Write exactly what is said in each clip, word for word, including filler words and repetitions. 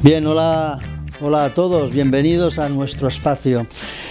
Bien, hola, hola a todos, bienvenidos a nuestro espacio.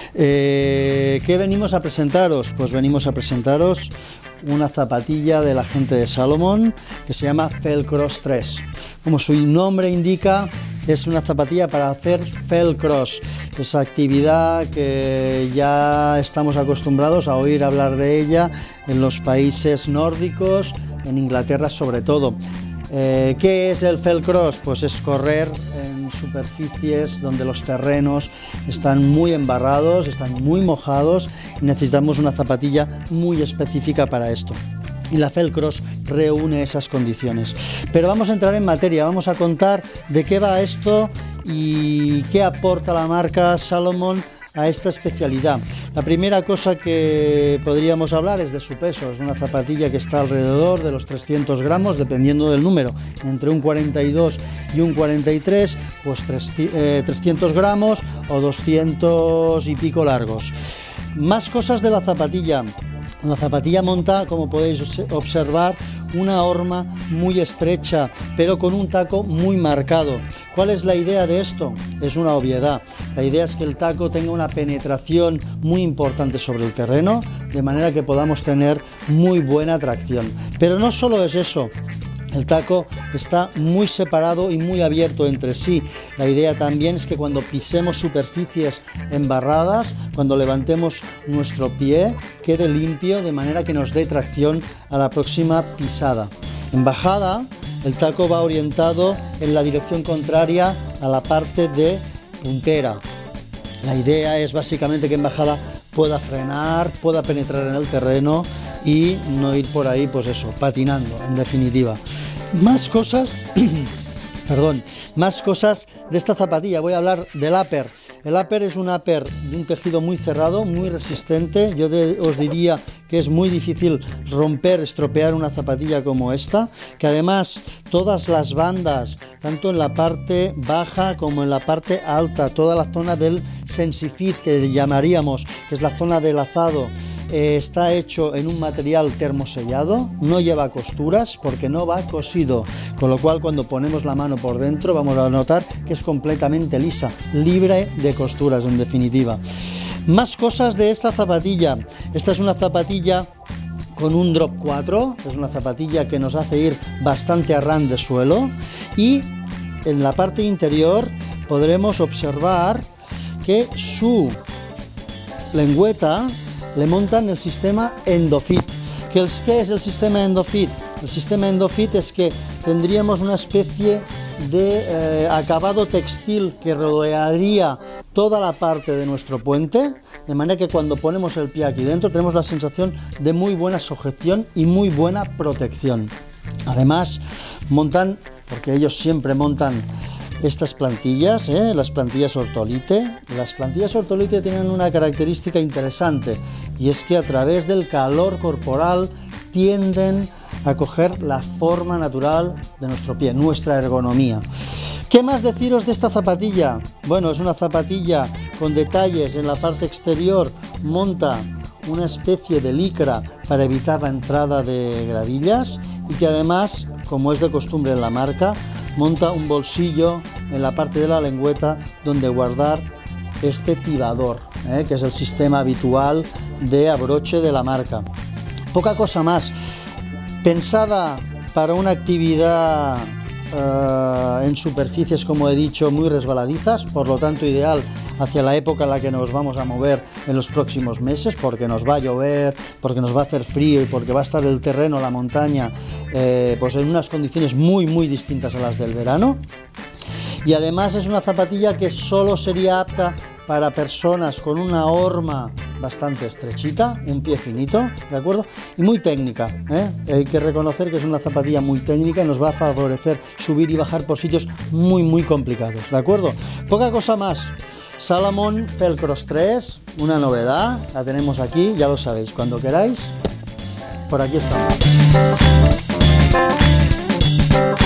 Eh, ¿Qué venimos a presentaros? Pues venimos a presentaros una zapatilla de la gente de Salomon que se llama Fellcross tres. Como su nombre indica, es una zapatilla para hacer Fellcross, esa actividad que ya estamos acostumbrados a oír hablar de ella en los países nórdicos, en Inglaterra sobre todo. Eh, ¿Qué es el Fellcross? Pues es correr en superficies donde los terrenos están muy embarrados, están muy mojados y necesitamos una zapatilla muy específica para esto. Y la Fellcross reúne esas condiciones. Pero vamos a entrar en materia, vamos a contar de qué va esto y qué aporta la marca Salomon a esta especialidad. La primera cosa que podríamos hablar es de su peso. Es una zapatilla que está alrededor de los trescientos gramos, dependiendo del número, entre un cuarenta y dos y un cuarenta y tres, pues trescientos gramos o doscientos y pico largos. Más cosas de la zapatilla. La zapatilla monta, como podéis observar, una horma muy estrecha, pero con un taco muy marcado. ¿Cuál es la idea de esto? Es una obviedad. La idea es que el taco tenga una penetración muy importante sobre el terreno, de manera que podamos tener muy buena tracción. Pero no solo es eso. El taco está muy separado y muy abierto entre sí. La idea también es que cuando pisemos superficies embarradas, cuando levantemos nuestro pie, quede limpio de manera que nos dé tracción a la próxima pisada. En bajada, el taco va orientado en la dirección contraria a la parte de puntera. La idea es básicamente que en bajada pueda frenar, pueda penetrar en el terreno y no ir por ahí, pues eso, patinando, en definitiva. Más cosas, perdón, más cosas de esta zapatilla. Voy a hablar del upper. El upper es un upper de un tejido muy cerrado, muy resistente. Yo de, os diría que es muy difícil romper, estropear una zapatilla como esta, que además todas las bandas, tanto en la parte baja como en la parte alta, toda la zona del sensifit que llamaríamos, que es la zona del lazado, eh, está hecho en un material termosellado, no lleva costuras porque no va cosido, con lo cual cuando ponemos la mano por dentro vamos a notar que es completamente lisa, libre de costuras en definitiva. Más cosas de esta zapatilla. Esta es una zapatilla con un drop cuatro, es una zapatilla que nos hace ir bastante a ran de suelo, y en la parte interior podremos observar que su lengüeta le montan el sistema Endofit. ¿Qué es el sistema Endofit? El sistema Endofit es que tendríamos una especie de eh, acabado textil que rodearía toda la parte de nuestro puente, de manera que cuando ponemos el pie aquí dentro tenemos la sensación de muy buena sujeción y muy buena protección. Además montan, porque ellos siempre montan estas plantillas, ¿eh? las plantillas Ortolite. Las plantillas Ortolite tienen una característica interesante, y es que a través del calor corporal tienden a coger la forma natural de nuestro pie, nuestra ergonomía. ¿Qué más deciros de esta zapatilla? Bueno, es una zapatilla con detalles en la parte exterior, monta una especie de licra para evitar la entrada de gravillas, y que además, como es de costumbre en la marca, monta un bolsillo en la parte de la lengüeta donde guardar este tibador, ¿eh? que es el sistema habitual de abroche de la marca. Poca cosa más. Pensada para una actividad uh, en superficies, como he dicho, muy resbaladizas, por lo tanto ideal hacia la época en la que nos vamos a mover en los próximos meses, porque nos va a llover, porque nos va a hacer frío y porque va a estar el terreno, la montaña, eh, pues en unas condiciones muy muy distintas a las del verano. Y además es una zapatilla que solo sería apta para personas con una horma bastante estrechita, un pie finito, ¿de acuerdo? Y muy técnica, ¿eh? Hay que reconocer que es una zapatilla muy técnica y nos va a favorecer subir y bajar por sitios muy muy complicados, ¿de acuerdo? Poca cosa más. Salomon Fellcross tres, una novedad, la tenemos aquí, ya lo sabéis, cuando queráis, por aquí estamos.